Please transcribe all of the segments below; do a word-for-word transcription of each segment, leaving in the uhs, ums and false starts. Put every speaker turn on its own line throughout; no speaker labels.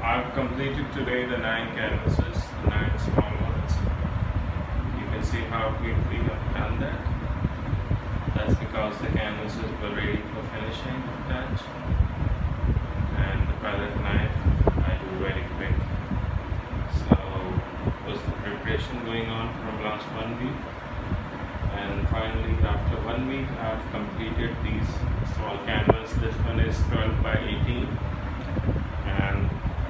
I've completed today the nine canvases, the nine small ones. You can see how quickly I've done that. That's because the canvases were ready for finishing touch. And the palette knife I do very quick. So was the preparation going on from last one week. And finally after one week I've completed these small canvas. This one is twelve by eighteen. And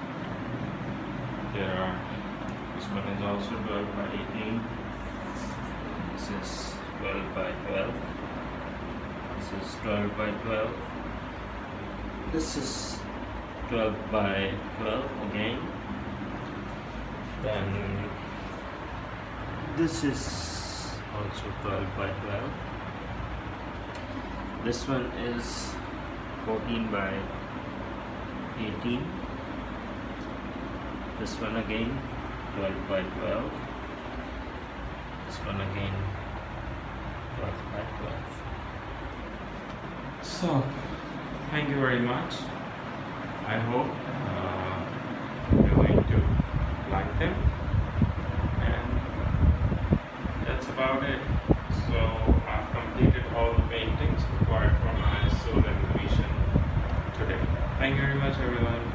there are, this one is also twelve by eighteen. This is twelve by twelve. This is twelve by twelve. This is twelve by twelve again. Then this is also twelve by twelve. This one is fourteen by eighteen. This one again twelve by twelve. This one again twelve by twelve. So thank you very much. I hope uh, you're going to like them, and that's about it. So I've completed all the paintings required for my soul exhibition today. Thank you very much everyone.